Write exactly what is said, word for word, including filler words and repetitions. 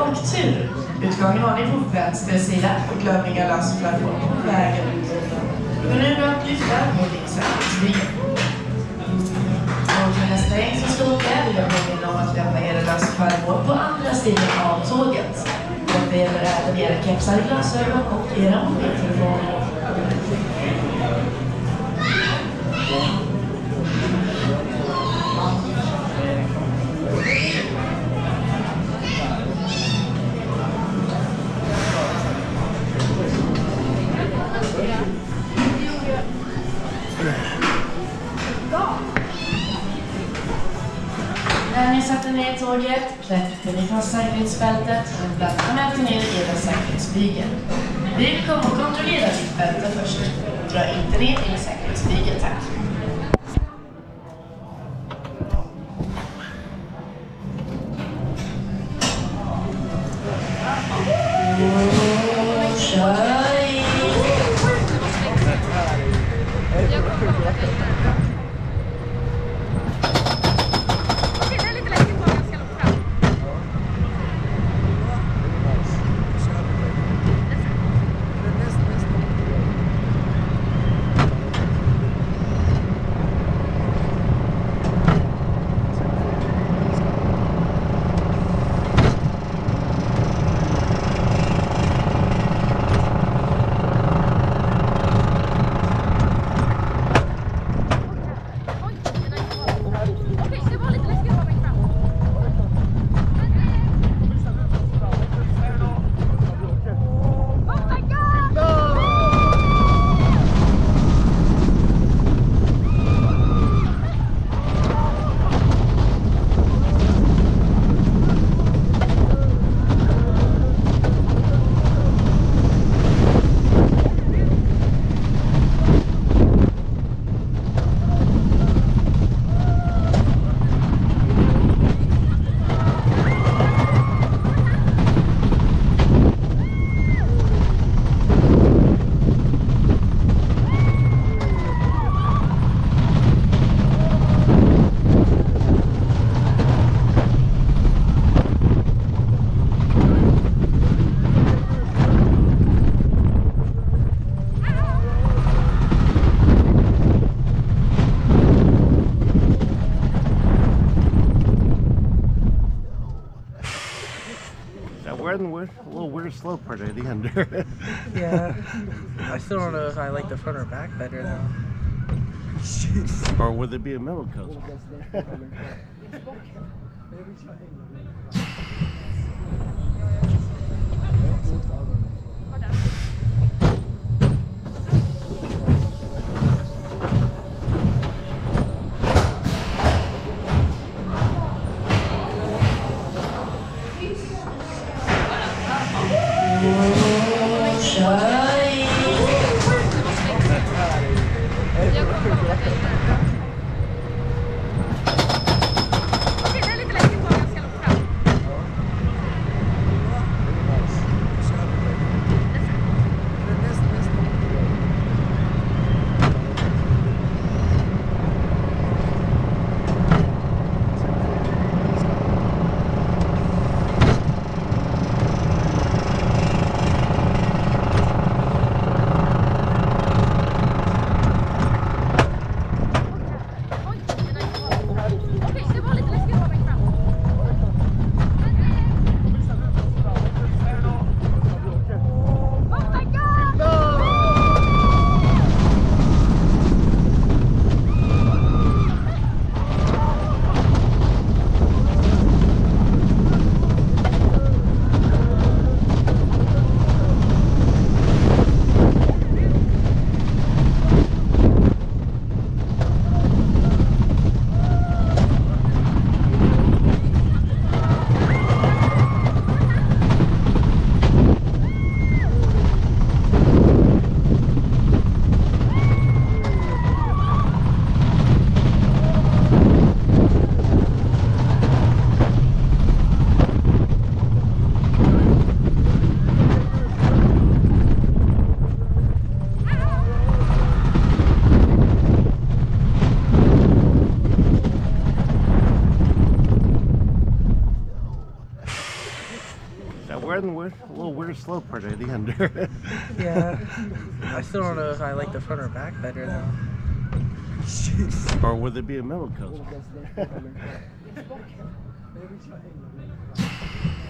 och tur. Utgången har ni på vänster sida och glömningar lastplattform på vägen ut. Men nu då att lyfta mot insättningsbyggen. Och för nästa gäng som ska åka vill jag påminna om att lämna era lastplattform på andra sidan av tåget. Och det gäller även era kepsar, glasögon och era mobiltelefoner. När ni sätter ner tåget, klättrar ni fast säkerhetsbältet och plattar med ner i era säkerhetsbygeln. Vi kommer att kontrollera ditt bälte först. Dra inte ner i säkerhetsbygeln, tack. Weird, a little weird slope part at the end. Yeah, I still don't know if I like the front or back better though. Or would it be a middle coaster? That we're in the weird, a little weird slow part at the end there. Yeah. I still don't know if I like the front or back better though. Or would it be a middle coast?